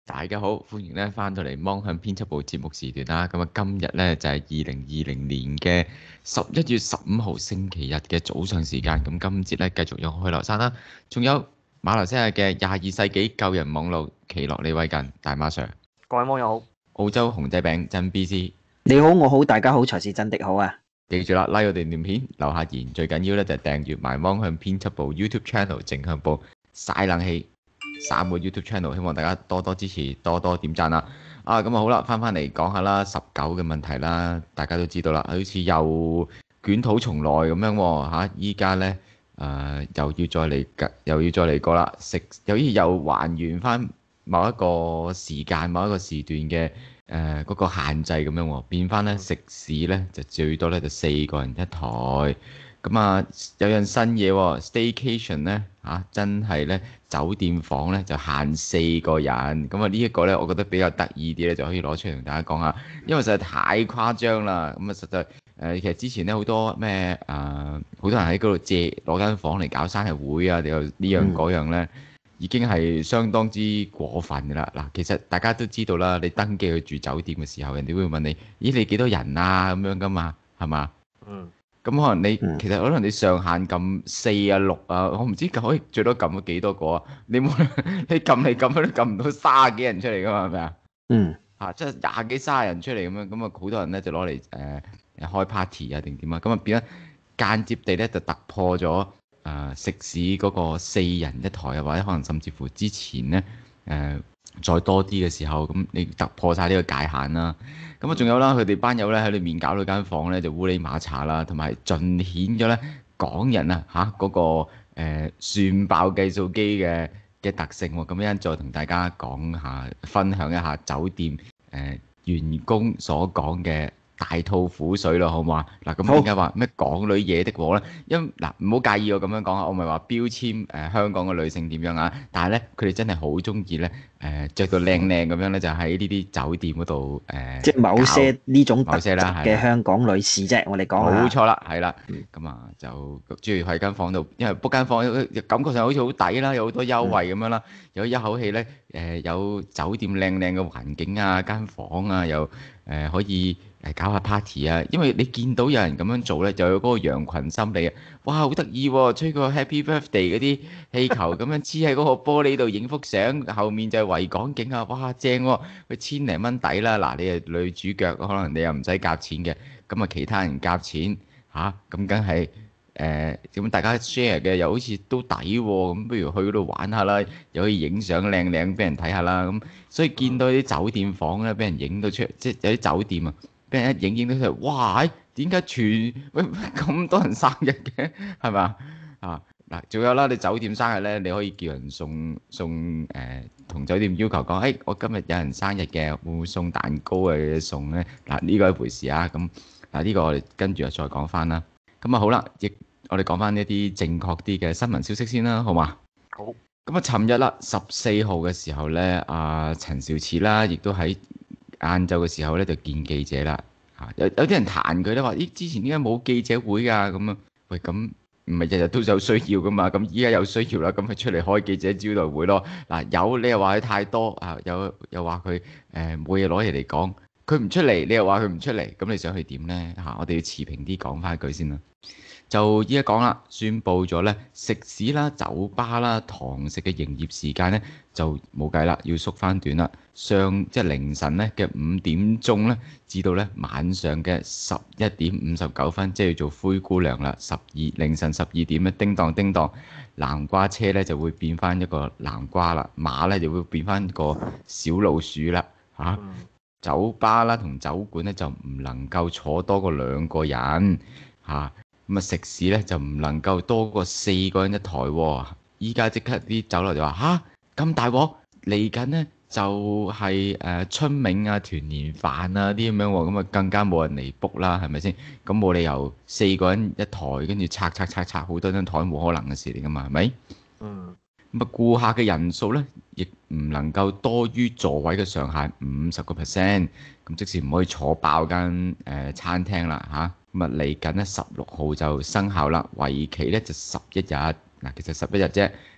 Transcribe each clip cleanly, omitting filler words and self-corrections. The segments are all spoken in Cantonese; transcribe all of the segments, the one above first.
大家好，歡迎咧翻到嚟芒向編輯部節目時段啦。咁啊，今日咧就係2020年嘅11月15號星期日嘅早上時間。咁今節咧繼續有去劉生啦，仲有馬來西亞嘅22世紀救人網路奇洛李偉近大馬 Sir， 各位網友好， 澳洲熊仔餅真 BC， 你好，我好，大家好，才是真的好啊！ 記住啦，拉我哋段片，留下言，最緊要咧就係訂閱埋芒向編輯部 YouTube Channel 正向部晒冷氣3個 YouTube Channel， 希望大家多多支持，多多點讚啦！咁啊好啦，翻嚟講下啦，19嘅問題啦，大家都知道啦，好似又捲土重來咁樣喎嚇，依家咧又要再嚟過啦，又還原翻某一個時間、某一個時段嘅嗰個限制咁樣喎，變翻咧食肆咧就最多咧就4個人一台。咁啊，有樣新嘢喎，Staycation 咧真係咧酒店房咧就限4個人。咁啊呢一個咧，我覺得比較得意啲咧，就可以攞出嚟同大家講下，因為實在太誇張啦。咁啊實在其實之前咧好多咩好多人喺嗰度攞間房嚟搞生日會啊，又呢樣嗰樣咧，已經係相當之過分㗎啦。嗱，其實大家都知道啦，你登記去住酒店嘅時候，人哋會問你，咦你幾多人啊咁樣㗎嘛，係嘛？咁可能其實可能你上限撳4啊6啊，我唔知可以最多撳到幾多個啊？你撳嚟撳去都撳唔到30幾人出嚟㗎嘛，係咪啊？即係20幾30人出嚟咁樣，咁啊好多人咧就攞嚟開 party 啊定點啊，咁啊變咗間接地咧就突破咗食肆嗰個4人一台啊，或者可能甚至乎之前咧再多啲嘅時候，咁你突破晒呢個界限啦。咁啊，仲有啦，佢哋班友咧喺裏面搞到間房咧就烏哩馬查啦，同埋盡顯咗咧港人嗰個算爆計數機嘅特性喎。咁一陣再同大家講下，分享一下酒店員工所講嘅大吐苦水咯，好唔好啊？嗱，咁點解話咩港女惹的禍咧？因唔好介意我咁樣講啊，我唔係話標籤香港嘅女性點樣啊，但係咧佢哋真係好中意咧著到靚靚咁樣咧，就喺呢啲酒店嗰度即係某些呢種特質啦嘅香港女士啫，我哋講下。 冇錯啦，係啦，咁啊就中意喺間房度，因為 book 間房感覺上好似好抵啦，有好多優惠咁樣啦，有一口氣咧有酒店靚靚嘅環境啊，間房啊又可以搞下 party 啊，因為你見到有人咁樣做咧，就有嗰個羊群心理啊！哇，好得意喎，吹個 Happy Birthday 嗰啲氣球咁樣黐喺嗰個玻璃度影幅相，後面就係維港景啊！哇，正喎，佢千零蚊抵啦！嗱，你係女主角，可能你又唔使夾錢嘅，咁啊其他人夾錢咁梗係咁大家 share 嘅又好似都抵喎，咁不如去嗰度玩下啦，又可以影相靚靚俾人睇下啦，咁所以見到啲酒店房咧，俾人影到出嚟，即係有啲酒店啊，俾人一影到出嚟，哇！點解咁多人生日嘅？係咪嗱，仲有啦，你酒店生日咧，你可以叫人送同酒店要求講，我今日有人生日嘅，會唔會送蛋糕嘅送咧？嗱，呢個一回事啊。咁呢個我哋跟住再講翻啦。咁啊好啦，我哋講翻一啲正確啲嘅新聞消息先啦，好嘛？ 好。 咁啊，尋日啦，14號嘅時候咧，陳肇始啦，亦都喺晏晝嘅時候咧就見記者啦。有啲人彈佢咧話，之前點解冇記者會㗎？咁啊，喂，咁唔係日日都有需要㗎嘛？咁依家有需要啦，咁佢出嚟開記者招待會咯。有你又話佢太多又話佢冇嘢攞嚟講，佢唔出嚟，你又話佢唔出嚟，咁你想去點呢？我哋要持平啲講翻一句先啦。就依家講啦，宣布咗咧，食肆啦、酒吧啦、堂食嘅營業時間咧就冇計啦，要縮翻短啦。即係凌晨咧嘅5點鐘咧，至到咧晚上嘅11點59分，即係要做灰姑娘啦。凌晨12點咧，叮當叮當，南瓜車咧就會變翻一個南瓜啦，馬咧就會變翻個小老鼠啦。酒吧啦同酒館咧就唔能夠坐多過2個人咁啊食肆咧就唔能夠多過4個人一台喎。依家即刻啲酒樓就話咁大鑊，嚟緊呢就係春茗啊、團年飯啊啲咁樣喎，咁啊更加冇人嚟 book 啦，係咪先？咁冇理由4個人一台，跟住拆好多張台，冇可能嘅事嚟噶嘛，係咪？咁啊顧客嘅人數咧亦唔能夠多於座位嘅上限50%，咁即使唔可以坐爆間餐廳啦咁啊嚟緊咧16號就生效啦，為期咧就11日。其實11日啫，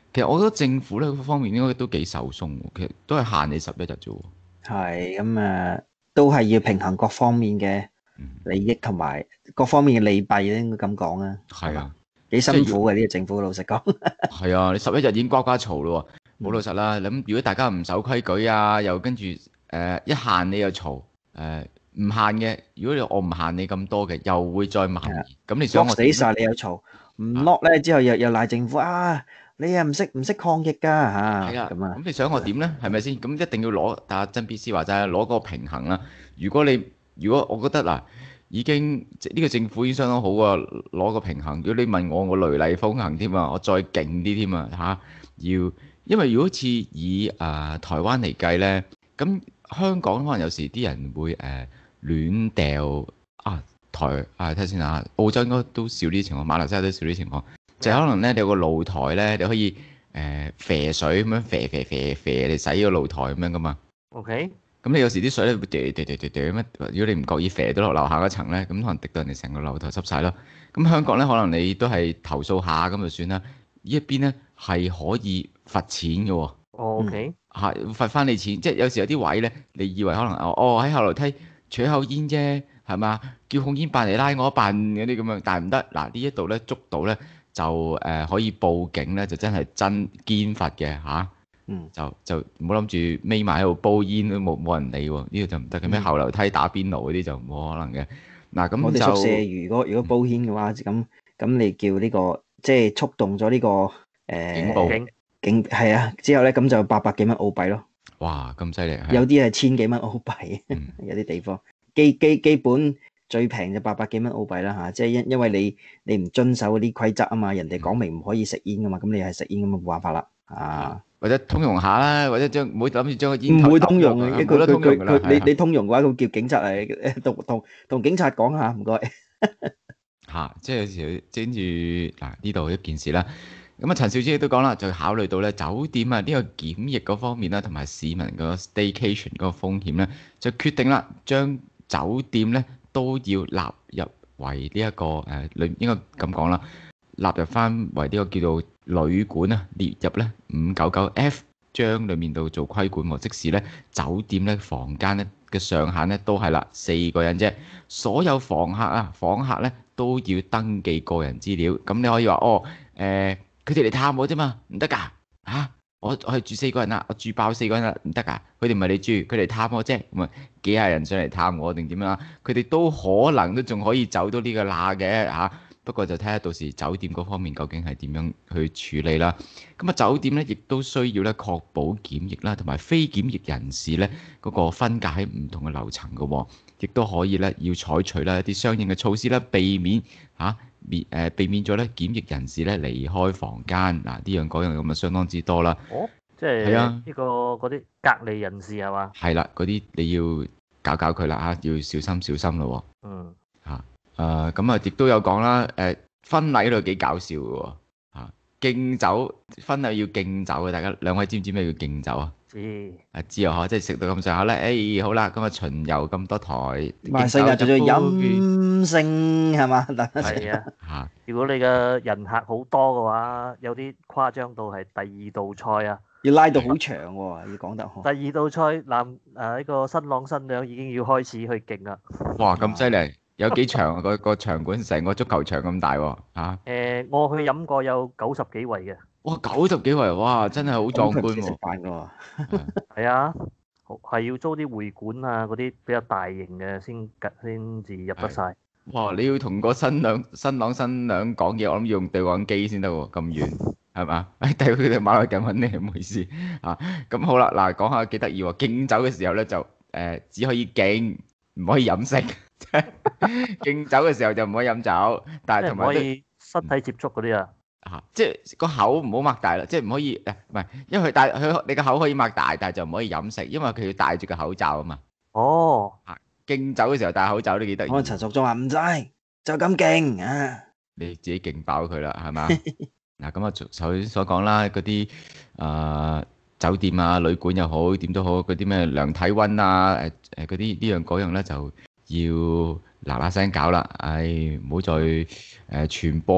其實我覺得政府呢方面應該都幾手鬆喎，其實都係限你11日啫喎。 係咁啊，都係要平衡各方面嘅利益同埋各方面嘅利弊咧，應該咁講啊。 係啊， 幾辛苦嘅呢個政府，老實講。 係啊，你11日已經呱呱嘈咯喎，好老實啦。咁如果大家唔守規矩啊，又跟住一限你又嘈，唔限嘅，如果我唔限你咁多嘅，又會再蔓延。咁你想我死晒你又嘈，唔落咧之後又賴政府啊！你又唔識抗疫㗎嚇， 係啊， 咁啊， 咁你想我點呢？係咪先？咁一定要攞，但係真 B C 話齋攞個平衡啦。如果我覺得嗱，已經呢個政府已經相當好啊，攞個平衡。如果你問我雷厲風行添啊，我再勁啲添啊嚇，因為如果好似以台灣嚟計呢，咁香港可能有時啲人會亂掉睇下先啊，澳洲應該都少啲情況，馬來西亞都少啲情況。就可能咧，你有個露台咧，你可以啡水咁樣啡你洗個露台咁樣噶嘛。 OK。 咁你有時啲水咧會掉咁樣，如果你唔覺意啡到落樓下嗰層咧，咁可能滴到人哋成個露台濕晒咯。咁香港咧，可能你都係投訴下咁就算啦。呢一邊咧係可以罰錢嘅喎。 OK。 罰翻你錢，即係有時有啲位咧，你以為可能喺後樓梯取口煙啫，係嘛？叫控煙辦嚟拉我一辦嗰啲咁樣，但係唔得。嗱呢一度咧捉到咧。就可以報警咧，就真係真堅罰嘅嚇。就唔好諗住匿埋喺度煲煙都冇人理喎，呢個就唔得嘅。咩後樓梯打邊爐嗰啲就冇可能嘅。嗱咁我哋宿舍如果煲煙嘅話，咁你叫呢個即係觸動咗呢個警報警係啊，之後咧咁就800幾蚊澳幣咯。 哇，咁犀利！ 有啲係1000幾蚊澳幣，有啲地方基本。最平就800幾蚊澳幣啦嚇，即係因為你唔遵守嗰啲規則啊嘛，人哋講明唔可以食煙噶嘛，咁你係食煙咁啊冇辦法啦啊！或者通融下啦，或者唔好諗住將個煙唔會通融嘅， 你通融嘅話，佢叫警察嚟同警察講下，唔該即係有時跟住嗱呢度一件事啦。咁陳小姐都講啦，就考慮到咧酒店呢個檢疫嗰方面啦，同埋市民個 Staycation 嗰個風險咧，就決定啦，將酒店咧。都要納入為呢一個應該咁講啦，納入翻為呢個叫做旅館啊，列入咧599F 章裡面度做規管喎。即使咧酒店咧房間咧嘅上限咧都係啦4個人啫，所有房客咧都要登記個人資料。咁你可以話佢哋嚟探我啫嘛，唔得㗎嚇。我係住4個人啦，我住爆4個人啦，唔得㗎。佢哋唔係你住，佢嚟探我啫。咁啊，幾廿人上嚟探我定點樣啊？佢哋都可能都仲可以走到呢個罅嘅嚇。不過就睇下到時酒店嗰方面究竟係點樣去處理啦。咁啊，酒店咧亦都需要咧確保檢疫啦，同埋非檢疫人士咧嗰個分隔喺唔同嘅樓層嘅喎，亦都可以咧要採取啦一啲相應嘅措施啦，避免咗咧檢疫人士咧離開房間。嗱，呢樣嗰樣咁啊，相當之多啦。 即係呢個嗰啲隔離人士係嘛？係啦，嗰啲你要搞佢啦嚇，要小心咯喎。咁啊，亦都有講啦。婚禮嗰度幾搞笑嘅喎嚇，敬酒婚禮要敬酒嘅，大家兩位知唔知咩叫敬酒啊？知啊，即係食到咁上下咧，好啦，咁啊巡遊咁多台， 萬世界做咗飲勝係嘛？ 係啊，如果你嘅人客好多嘅話，有啲誇張到係第2道菜啊， 要拉到好長喎，要講得好。 第2道菜呢個新郎新娘已經要開始去敬啦。 哇，咁犀利！有幾長啊？個場館成個足球場咁大喎我去飲過有90幾位嘅。 哇，90幾位，哇，真係好壯觀喎！ 食飯㗎喎。 係啊，係要租啲會館啊，嗰啲比較大型嘅先至入得晒。 哇！你要同個新郎新娘講嘢，我諗要用對講機先得喎，咁遠係嘛？但係佢哋馬來緊揾你，唔好意思啊。咁好啦，嗱，講下幾得意喎。敬酒嘅時候咧，就只可以敬，唔可以飲食。敬酒嘅時候就唔可以飲酒，但係同埋可以身體接觸嗰啲啊。 即係個口唔好擘大啦，即係唔可以唔係，因為你個口可以擘大，但係就唔可以飲食，因為佢要戴住個口罩啊嘛。敬酒嘅時候戴口罩都幾得意。 我陳淑莊話唔使，就咁敬啊！ 你自己敬爆佢啦，係嘛？嗱咁啊，頭先所講啦，嗰啲酒店啊、旅館又好，點都好，嗰啲咩量體溫啊、嗰啲呢樣嗰樣咧，就要嗱嗱聲搞啦，唔好再傳播啦。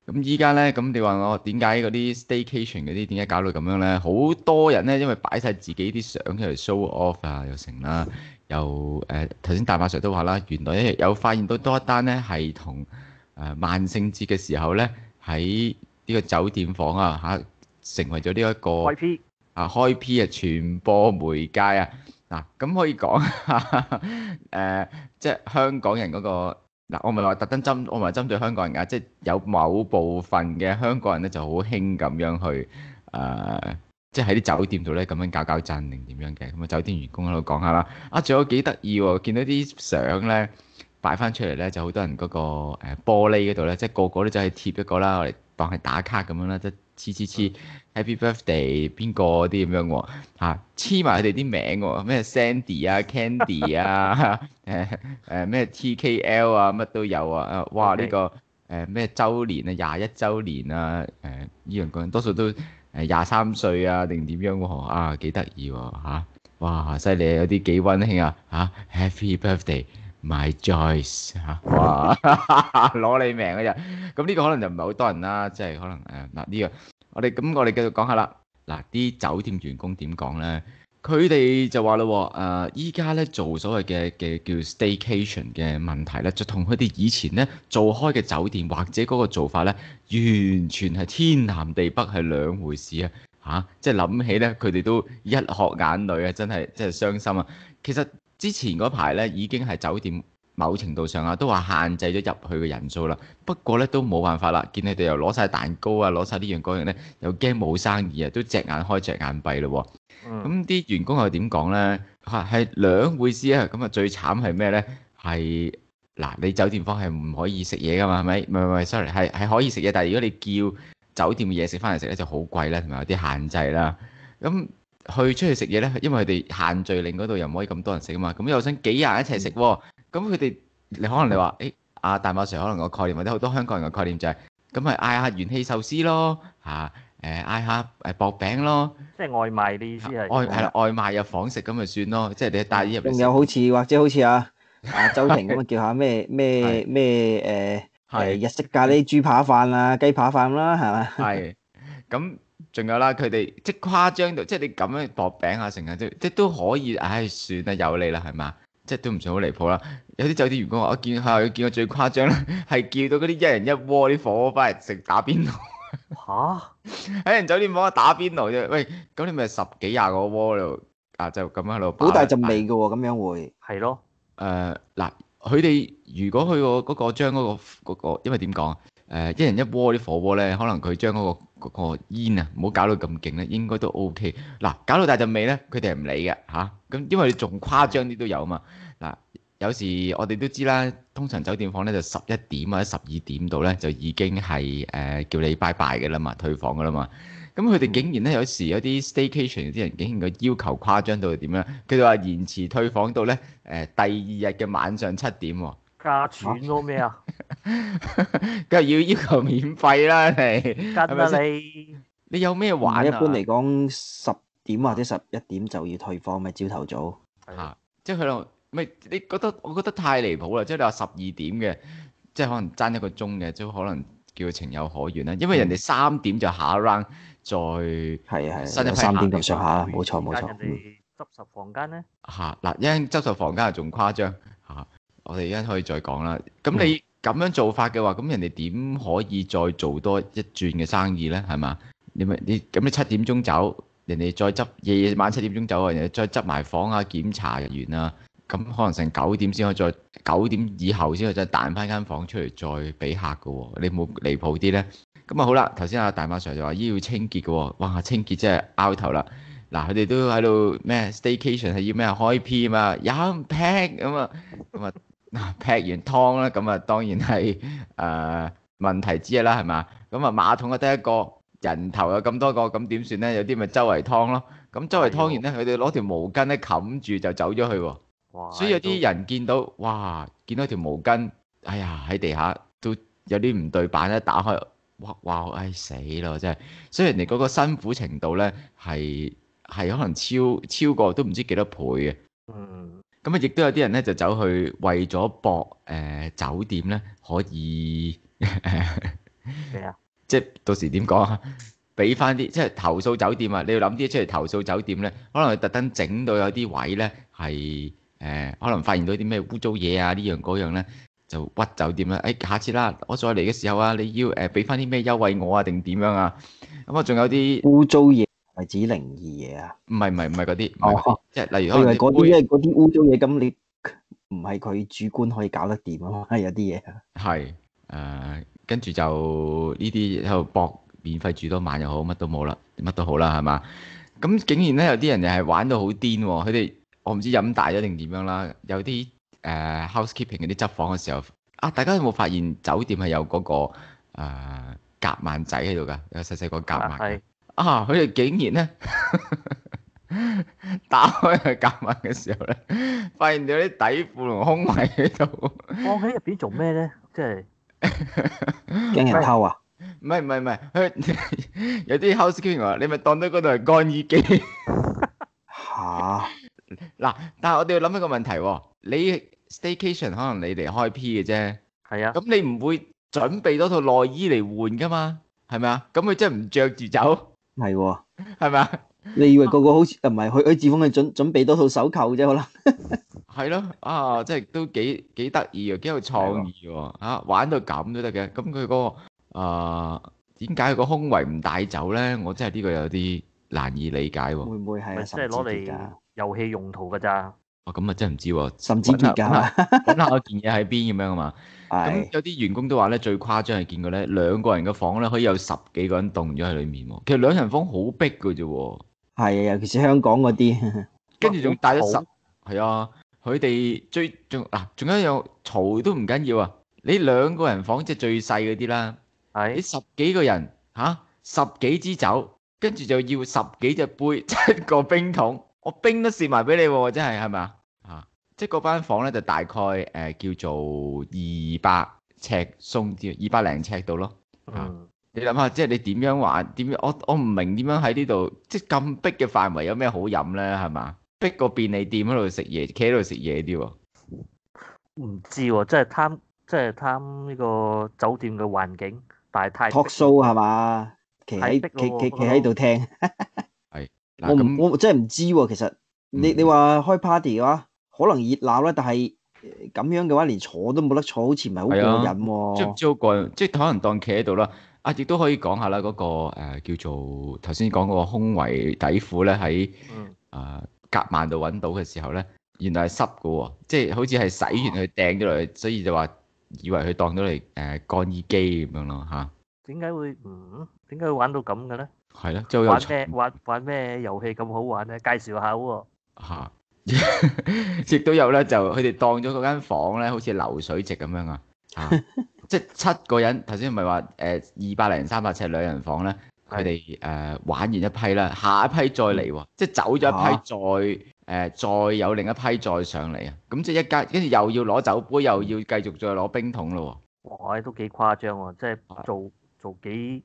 咁依家咧，咁你話我點解嗰啲 staycation 嗰啲點解搞到咁樣咧？好多人咧，因為擺晒自己啲相出嚟 show off 啊，又成啦，又頭先大馬 Sir 都話啦，原來有發現到多一單咧，係同萬聖節嘅時候咧，喺呢個酒店房啊成為咗呢一個開 P 開 P 傳播媒介啊！嗱，咁可以講下即係香港人嗰個。嗱，我唔係話特登我唔係針對香港人㗎，即係有某部分嘅香港人咧就好興咁樣去即係喺啲酒店度咧咁樣搞震定點樣嘅，咁啊酒店員工喺度講下啦。仲有幾得意喎，見到啲相咧擺翻出嚟咧，就好多人嗰個玻璃嗰度咧，即係個個都走去貼一個啦，我哋當係打卡咁樣啦，即係黐 Happy Birthday 邊個啲咁樣喎，黐埋佢哋啲名喎，咩 Sandy 啊 Candy 啊咩 TKL 啊乜都有啊，哇呢個咩週年啊21週年啊呢樣嗰樣多數都23歲啊定點樣喎，幾得意喎哇犀利，有啲幾溫馨啊Happy Birthday My Joyce 哇攞你命嗰日，咁呢個可能就唔係好多人啦，即係可能嗱呢個我哋繼續講下啦。嗱，啲酒店員工點講咧？佢哋就話咯，依家咧做所謂嘅叫 staycation 嘅問題咧，就同佢哋以前咧做開嘅酒店或者嗰個做法咧，完全係天南地北，係兩回事啊！即係諗起咧，佢哋都一殼眼淚啊，真係傷心啊！其實之前嗰排咧已經係酒店某程度上都話限制咗入去嘅人數啦。不過咧都冇辦法啦，見你哋又攞晒蛋糕啊，攞晒呢樣嗰樣咧，又驚冇生意啊，都隻眼開隻眼閉咯。咁啲員工又點講咧？係兩回事啊！咁最慘係咩咧？係嗱，你酒店房係唔可以食嘢噶嘛？係咪？唔係，sorry，係可以食嘢，但係如果你叫酒店嘅嘢食翻嚟食咧，就好貴啦，同埋有啲限制啦。咁出去食嘢咧，因為佢哋限聚令嗰度又唔可以咁多人食啊嘛。咁又想幾人一齊食喎？咁佢哋可能你話大馬 Sir 可能個概念或者好多香港人嘅概念就係咁咪嗌下元氣壽司咯，嗌下薄餅咯， 即係外賣，你意思係？ 係啦，外賣入房食咁咪算咯，即係你帶啲入嚟。 仲有或者好似周庭咁叫下咩日式咖喱豬扒飯啊、雞扒飯啦，係嘛？係。 咁仲有啦，佢哋即係誇張到，即係你咁樣薄餅啊，成日即都可以，算啦，有你啦，係嘛？即係都唔算好離譜啦。有啲酒店員工話：我見過最誇張啦，係叫到嗰啲一人一鍋啲火鍋翻嚟食打邊爐。喺人酒店房打邊爐啫。喂，咁你咪10幾20個鍋度就咁喺度。 好大陣味㗎喎，咁樣會係咯。 嗱，佢哋如果去嗰個將嗰個，因為點講一人一鍋啲火鍋咧，可能佢將嗰個煙唔好搞到咁勁咧，應該都 OK。嗱，搞到大陣味咧，佢哋係唔理嘅咁因為你仲誇張啲都有嘛。嗱，有時我哋都知啦，通常酒店房咧就11點或者12點度咧就已經係叫你拜拜嘅啦嘛，退房嘅啦嘛。咁佢哋竟然咧有時有啲 staycation 啲人竟然個要求誇張到點樣？佢哋話延遲退房到咧第二日嘅晚上7點喎。 加錢咯咩啊？ 梗係要求免費啦，你跟啊你有咩玩啊？ 一般嚟講10點或者11點就要退房，咪朝頭早即係佢度咪？我覺得太離譜啦！即係你話12點嘅，即係可能爭1個鐘嘅，即可能叫情有可原啦。因為人哋3點就下一 round，再新一批 3點咁上下，冇錯。 人哋執拾房間咧嗱，一陣執拾房間就仲誇張我哋一陣可以再講啦。咁你咁樣做法嘅話，咁人哋點可以再做多一轉嘅生意咧？係嘛？你7點鐘走，人哋再執夜晚7點鐘走啊，人哋再執埋房啊、檢查完啊，咁可能成9點先可以再9點以後先可以再彈翻間房出嚟再俾客嘅喎。你冇離譜啲咧？咁好啦，頭先大馬 Sir 就話要清潔嘅喎，哇！清潔真係拗頭啦。嗱，佢哋都喺度咩 staycation 係要咩開 P 嘛，飲劈咁劈完湯啦，咁當然係問題之一啦，係嘛？咁馬桶得一個，人頭有咁多個，咁點算咧？有啲咪周圍湯咯。咁周圍湯完咧，佢哋攞條毛巾咧冚住就走咗去喎。所以有啲人見到見到條毛巾，喺地下都有啲唔對版咧，打開，死咯真係。所以人哋嗰個辛苦程度咧係可能超過都唔知幾多倍嘅。咁亦都有啲人咧就走去為咗博酒店咧可以咩啊？ 即係到時點講啊？俾翻啲即係投訴酒店啊！你要諗啲出嚟投訴酒店咧，可能佢特登整到有啲位咧係可能發現到啲咩污糟嘢啊呢樣嗰樣咧，就屈酒店啦。下次啦，我再嚟嘅時候啊，你要俾翻啲咩優惠我啊，定點樣啊？咁啊，仲有啲污糟嘢係指靈異嘢啊？ 唔係嗰啲，唔係嗰啲即係例如可能我以為嗰啲，因為嗰啲污糟嘢咁你唔係佢主觀可以搞得掂啊嘛，有啲嘢係跟住就呢啲喺度搏免費住多晚又好，乜都冇啦，乜都好啦，係嘛？咁竟然咧有啲人又係玩到好癲喎，佢哋我唔知飲大咗定點樣啦。有啲housekeeping 嗰啲執房嘅時候啊，大家有冇發現酒店係有嗰個夾萬仔喺度㗎？有細細個夾萬嘅啊！佢哋竟然咧打開個夾萬嘅時候咧，發現到啲底褲同胸圍喺度。 放喺入邊做咩咧？即係驚人偷啊？ 唔係，佢有啲 housekeeping 話：你咪當到嗰度係乾衣機嚇！ 嗱，但係我哋要諗一個問題喎，你 staycation 可能你嚟開 P 嘅啫， 係啊， 咁你唔會準備多套內衣嚟換㗎嘛？係咪啊？咁佢真係唔着住走， 係喎， 係咪啊？ 你以為個個好似唔係許志峰係準備多套手扣啫，可能係咯，啊，即係都幾得意啊，幾有創意喎嚇，玩到咁都得嘅。咁佢嗰個點解佢個胸圍唔帶走咧？我真係呢個有啲難以理解喎。 會唔會係即係攞嚟遊戲用途㗎咋？ 哦，咁啊真係唔知喎， 甚至結㗎， 揾下我件嘢喺邊咁樣啊嘛。咁係有啲員工都話咧，最誇張係見過咧2個人嘅房咧，可以有10幾個人凍咗喺裡面喎。其實2人房好逼㗎啫喎。 係啊，尤其是香港嗰啲， 跟住仲帶咗係啊，佢哋仲有一樣嘈都唔緊要啊！你2個人房即係最細嗰啲啦，你10幾個人10幾支酒，跟住就要10幾隻杯，7個冰桶，我冰都蝕埋俾你喎，真係咪啊？即係嗰班房咧就大概叫做200尺鬆啲，200零尺度咯。你諗下，即係你點樣玩？我唔明點樣喺呢度，即係咁逼嘅範圍有咩好飲咧？係嘛？逼個便利店喺度食嘢，企喺度食嘢啲喎。 唔知喎，即係貪呢個酒店嘅環境，但係太 talk show 係嘛？企喺度聽。 係我真係唔知喎。其實你話開 party 嘅話，可能熱鬧啦，但係咁樣嘅話，連坐都冇得坐，好似唔係好過癮喎。 即係唔知好過癮，即係可能當企喺度啦。亦都可以講下啦，嗰個叫做頭先講嗰個胸圍底褲咧，喺夾萬度揾到嘅時候咧，原來係濕嘅喎，即係好似係洗完佢掟咗落去，所以就話以為佢當咗嚟乾衣機咁樣咯嚇。點解會玩到咁嘅咧？ 係咯，即係玩咩遊戲咁好玩咧？介紹下喎。 嚇，亦都有咧，就佢哋當咗嗰間房咧，好似流水席咁樣啊。即係7個人，頭先唔係話200零300尺2人房咧，佢哋玩完一批啦，下一批再嚟喎，即係走咗一批再有另一批再上嚟啊，咁即係一間跟住又要攞酒杯，又要繼續再攞冰桶咯喎。 哇！都幾誇張喎，即係做幾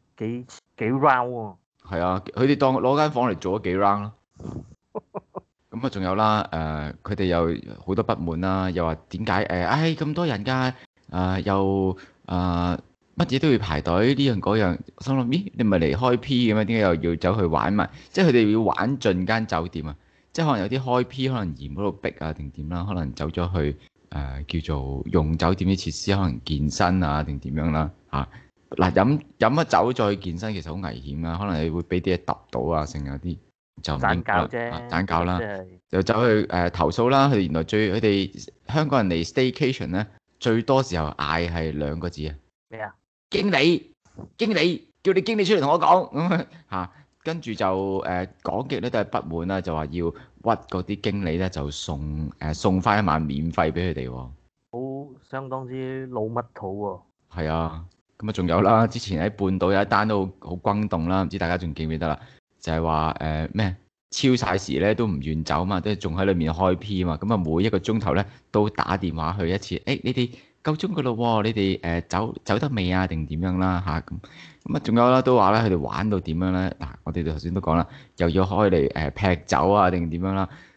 round 喎。 係啊，佢哋當攞間房嚟做咗幾 round 咯。咁啊，仲有啦，佢哋又好多不滿啦，又話點解咁多人㗎？又乜嘢都要排隊呢樣嗰樣，心諗咦，你咪嚟開 P 嘅咩？點解又要走去玩埋？即係佢哋要玩盡間酒店啊！即係可能有啲開 P 可能嫌嗰度逼啊定點啦，可能走咗去叫做用酒店啲設施，可能健身啊定點樣啦嚇。嗱，飲咗酒再去健身其實好危險啊，可能你會俾啲嘢揼到啊，成有啲就唔應該盞搞啦，就走去投訴啦。佢哋原來佢哋香港人嚟 Staycation 咧。最多時候嗌係2個字啊！ 咩啊？ 經理，叫你經理出嚟同我講咁嚇，跟住就講極咧都係不滿啦，就話要屈嗰啲經理咧就送翻1晚免費俾佢哋喎。 好，相當之老乜土喎。 係啊，咁啊仲有啦，之前喺半島有一單都好轟動啦，唔知大家仲記唔記得啦？就係話咩？超晒時咧都唔願走嘛，都仲喺裏面開 P 嘛，咁啊每1個鐘頭咧都打電話去一次，你哋夠鐘噶咯喎，你哋走得未啊？定點樣啦嚇咁啊？仲有啦，都話咧佢哋玩到點樣咧？嗱，我哋頭先都講啦，又要開嚟劈酒啊，定點樣啦？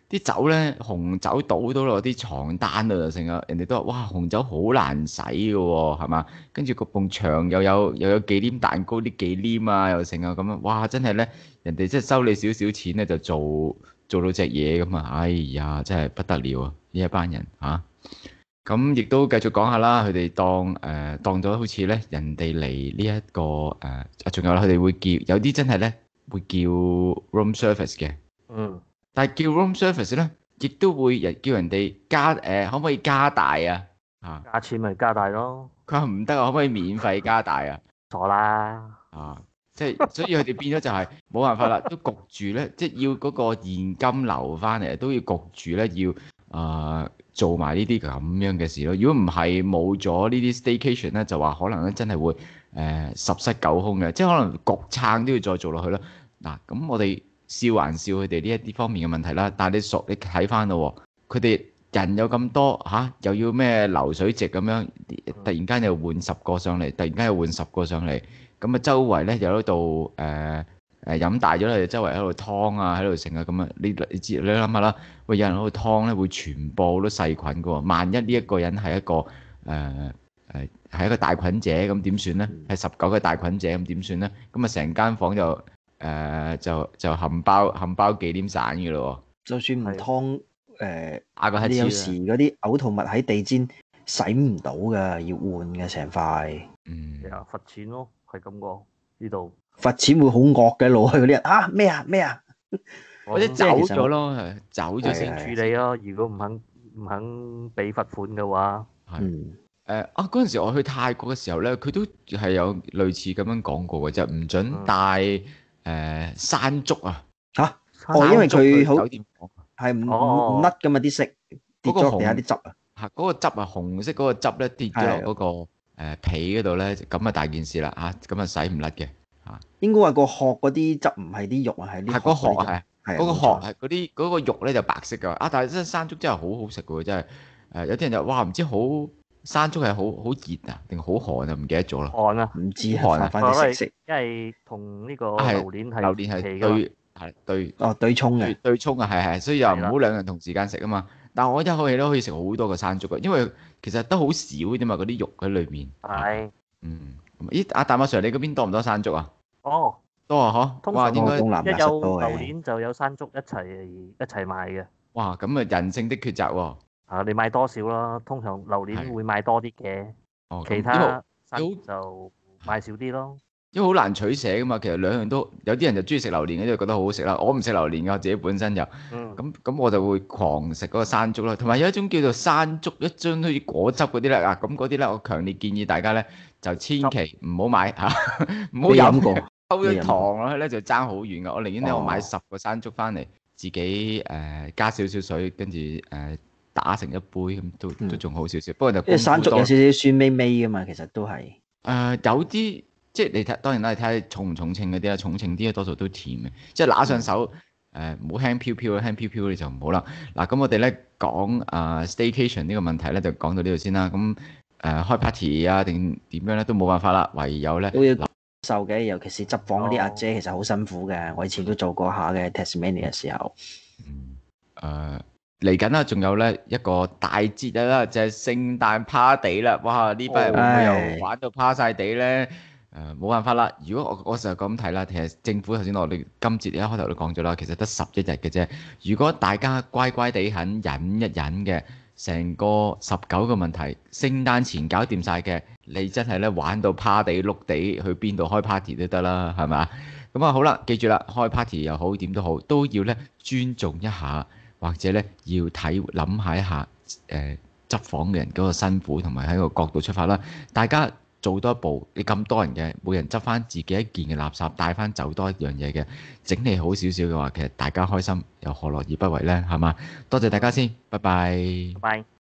啲酒咧紅酒倒到落啲床單度就成啊！人哋都話哇紅酒好難洗嘅喎，係嘛？跟住個埲牆又有忌廉蛋糕啲忌廉啊，又成啊咁樣，哇！真係咧，人哋即係收你少少錢咧就做到隻嘢咁啊！哎呀，真係不得了啊！呢一班人嚇。咁亦都繼續講下啦，佢哋當咗好似咧人哋嚟呢一個仲有啦，佢哋會叫有啲真係咧會叫 room service 嘅，但係叫 room service 咧，亦都會叫人哋加可唔可以加大啊？ 價錢咪加大咯。 佢話唔得啊，可唔可以免費加大啊？ 傻啦！ 即係所以佢哋變咗就係冇辦法啦，都焗住咧，即係要嗰個現金流翻嚟，都要焗住咧要做埋呢啲咁樣嘅事咯。如果唔係冇咗呢啲 staycation 咧，就話可能咧真係會十室九空嘅，即係可能焗撐都要再做落去咯。嗱，咁我哋笑還笑佢哋呢一啲方面嘅問題啦，但係你睇翻咯，佢哋人有咁多又要咩流水席咁樣，突然間又換10個上嚟，突然間又換10個上嚟，咁啊周圍咧又喺度飲大咗咧，周圍喺度劏啊，喺度成啊咁啊！你諗下啦，喂，有人喺度劏咧，會傳播好多細菌噶喎。萬一呢一個人係一個係一個帶菌者，咁點算咧？係19個帶菌者，咁點算咧？咁啊成間房就冚包忌廉散嘅咯喎。就算唔劏你有時嗰啲嘔吐物喺地氈洗唔到㗎，要換嘅成塊。 罰錢咯，係咁講呢度。 罰錢會好惡嘅，攞去嗰啲人咩啊， 或者走咗咯，走咗先處理咯。如果唔肯俾罰款嘅話， 嗰陣時我去泰國嘅時候咧，佢都係有類似咁樣講過嘅，就唔準帶山竹啊因為佢好係唔甩噶嘛啲色，跌咗落地下啲汁啊， 嗰個汁啊紅色嗰個汁咧跌咗落嗰個皮嗰度咧，咁啊大件事啦咁啊洗唔甩嘅。 應該話個殼嗰啲汁唔係啲肉啊，係啲個殼係嗰個殼係嗰個肉咧就白色㗎。但係真係山竹真係好好食㗎喎，真係有啲人就哇唔知山竹係好熱啊定好寒啊，唔記得咗啦。 寒啊， 唔知寒啊，反正食， 因為同呢個榴蓮係對沖嘅， 對沖啊係，所以又唔好兩人同時間食啊嘛。但係我一口氣都可以食好多個山竹㗎，因為其實都好少啫嘛，嗰啲肉喺裏面。咦，阿大馬 Sir 你嗰邊多唔多山竹啊？多啊通常應該一有榴蓮就有山竹一齊賣嘅。 哇，咁啊人性的抉擇喎。 你買多少咯？通常榴蓮會買多啲嘅，其他山竹就買少啲咯。 因為好難取捨噶嘛，其實兩樣都有啲人就中意食榴蓮嘅，就覺得好好食啦。我唔食榴蓮㗎，我自己本身就咁我就會狂食嗰個山竹啦。同埋有一種叫做山竹一樽好似果汁嗰啲咧，咁嗰啲咧我強烈建議大家咧就千祈唔好買唔好飲過，溝咗糖落去咧就爭好遠㗎。我寧願咧我買10個山竹翻嚟，自己加少少水，跟住打成一杯咁都仲好少少。不過就因為山竹有少少酸味味㗎嘛，其實都係有啲。即係你睇，當然啦，你睇下重唔重稱嗰啲啦，重稱啲多數都甜嘅。即係拿上手，唔好輕飄飄，輕飄飄你就唔好啦。嗱，咁我哋咧講staycation 呢個問題咧，就講到呢度先啦。咁開 party 啊，定點樣咧都冇辦法啦，唯有咧都要受嘅，尤其是執房嗰啲阿姐，其實好辛苦嘅。我以前都做過下嘅 Tasmania 嘅時候。 嚟緊啦，仲有咧一個大節日啦，就係聖誕 party 啦。哇！呢班人會唔會又玩到趴晒地咧？冇辦法啦。如果我成日咁睇啦，其實政府頭先我哋今節一開頭都講咗啦，其實得11日嘅啫。如果大家乖乖地肯忍一忍嘅，成個19個問題，聖誕前搞掂晒嘅，你真係咧玩到趴地碌地，去邊度開 party 都得啦，係咪？咁好啦，記住啦，開 party 又好點都好，都要咧尊重一下，或者咧要諗下一下執房嘅人嗰個辛苦，同埋喺個角度出發啦，大家。做多一步，你咁多人嘅，每人執翻自己一件嘅垃圾，帶翻走多一樣嘢嘅，整理好少少嘅話，其實大家開心又何樂而不為呢？係嘛？多謝大家先，拜拜。 拜拜。